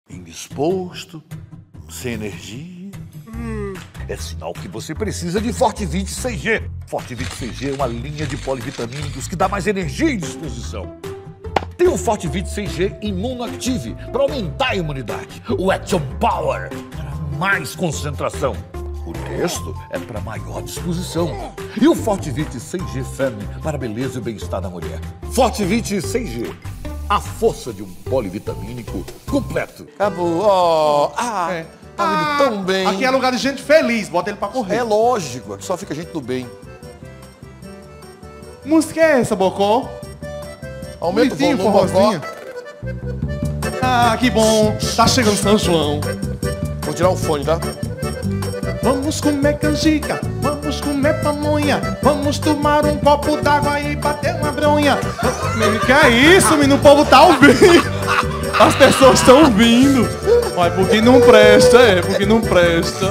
Indisposto, sem energia. É sinal que você precisa de Fortivite 6G. Fortivite 6G é uma linha de polivitamínicos que dá mais energia e disposição. Tem o Fortivite 6G Imunoactive para aumentar a imunidade. O Action Power para mais concentração. O texto é para maior disposição. E o Fortivite 6G Family para beleza e bem-estar da mulher. Fortivite 6G. A força de um polivitamínico completo. Acabou. Tá vindo tão bem. Aqui é lugar de gente feliz, bota ele pra correr. É lógico, aqui só fica gente do bem. Música é essa, Bocó? Aumenta o volume, forrozinho. Ah, que bom. Tá chegando São João. Vou tirar o fone, tá? Vamos comer canjica, vamos comer pamonha, vamos tomar um copo d'água e bater uma bronha. Que é isso, menino? O povo tá ouvindo. As pessoas estão ouvindo. Mas porque não presta, porque não presta.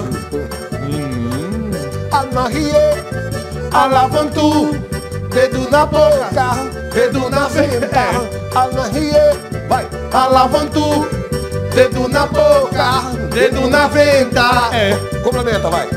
Anarie, alavantu, dedo na boca, dedo na venta. Anarie, vai, alavantu, dedo na boca, dedo na venta. Complementa, vai.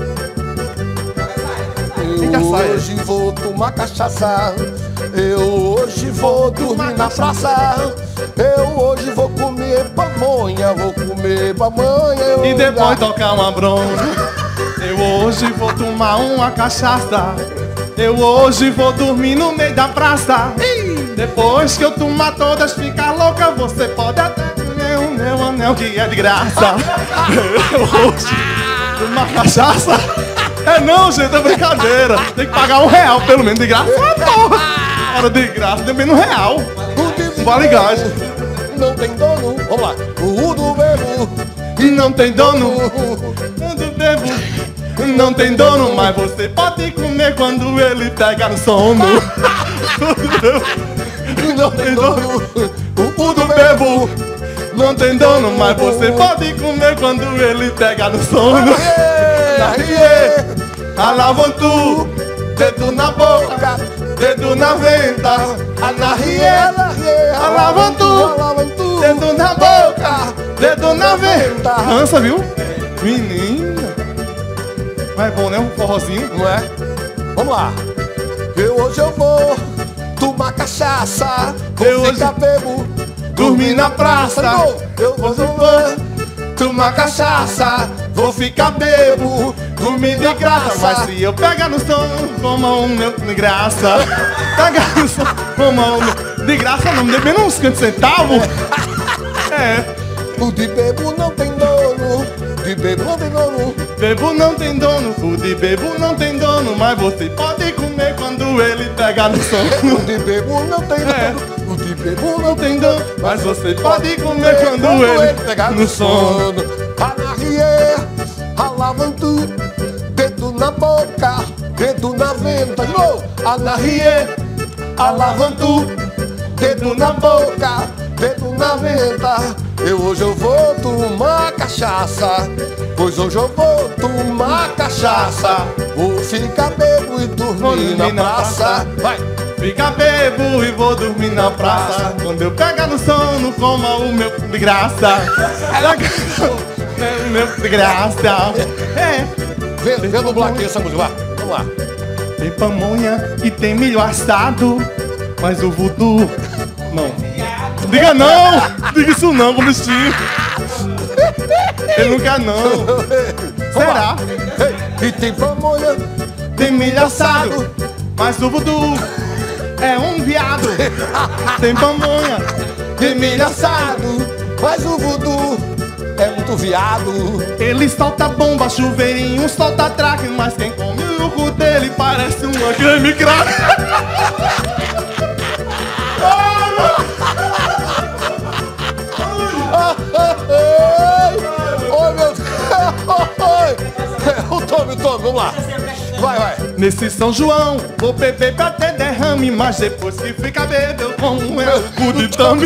Eu hoje vou tomar cachaça. Eu hoje vou dormir na praça. Eu hoje vou comer pamonha. Vou comer pamonha. E depois tocar uma bronca. Eu hoje vou tomar uma cachaça. Eu hoje vou dormir no meio da praça. Depois que eu tomar todas, ficar louca, você pode até comer o meu anel que é de graça. Eu hoje tomar cachaça. Não, gente, é brincadeira. Tem que pagar R$1 pelo menos de graça. Hora de graça, também no real. Não vale gás. Não tem dono. Vamos lá. O do bebo. E não tem dono. O do bebo. Não tem dono, mas você pode comer quando ele pega no sono. Não tem dono. O do bebo. Não tem dono, mas você pode comer quando ele pega no sono. Alavantu, dedo na boca, dedo na venta. Anarie, alavantu, dedo na boca, dedo na venta. Cansa, viu? Menina. Mas é bom, né? Um forrozinho. Não é? Vamos lá. Hoje eu vou tomar cachaça. Eu Vou ficar bebo, dormir na praça. Eu vou tomar cachaça. Vou ficar bebo, dormir de graça. Mas se eu pegar no sono, coma um meu de graça. Pegar no sono, coma um meu de graça, não me dê menos uns 50 centavos. O de bebo não tem dono. De bebo não tem dono. Bebo não tem dono, o de bebo não tem dono. Mas você pode comer quando ele pegar no sono. O de bebo não tem dono. O de bebo não tem dono. Mas você pode comer quando ele pegar no sono. Anarie, alavantu, dedo na boca, dedo na venta. De novo. Anarie, alavantu, dedo na boca, dedo na venta. Hoje eu vou tomar cachaça. Pois hoje eu vou tomar cachaça. Vou ficar bebo e dormir na praça. Vai. Fica bebo e vou dormir na praça. Quando eu pegar no sono, coma o meu de graça. O meu de graça. Vê dublar aqui essa música, vai. Vamos lá. Tem pamonha e tem milho assado. Mas o voodoo, não. Diga não! Diga isso não, com bichinho. Ele não quer não. Será? E tem pamonha, tem milho assado. Mas o voodoo é um viado. Tem pamonha, tem milho assado. Mas o voodoo é muito viado. Ele solta bomba, chuveirinho, solta traque. Mas quem come o cu dele parece uma creme crack. Oi, meu Deus. O Tommy, vamos lá. Vai. Nesse São João, vou beber pra ter derrame. Mas depois que fica bebo, eu como meu cu de tame.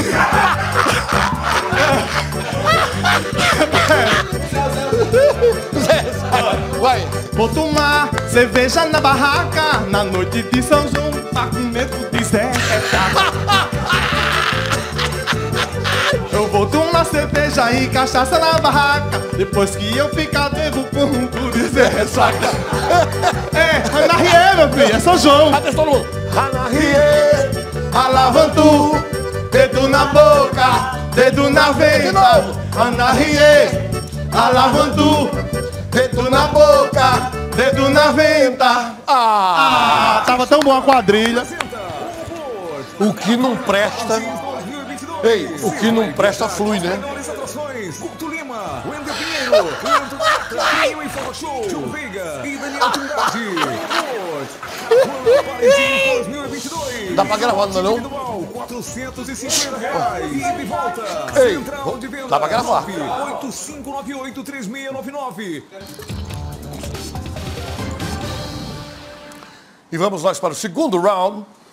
Vai. Vou tomar cerveja na barraca na noite de São João, pra comer cu de Zé. Eu vou tomar cerveja e cachaça na barraca. Depois que eu ficar devo por dizer ressaca. É, Anarie, meu filho, é São João. Cadê todo mundo? Anarie, alavantu, dedo na boca, dedo na venta. Anarie, alavantu, dedo na boca, dedo na venta. Tava tão boa a quadrilha. O que não presta... Ei, o que não presta flui, né? Melhores atrações, Guto Lima, Wender Pinheiro, Leandro Prata, Pinho e Fala Show, João Veiga e Daniel Trindade. Paredinho 2022. Dá pra gravar, não é não? Individual, R$450. E de volta. Ei, Central de Venda. dá pra gravar. 8598-3699. E vamos nós para o segundo round.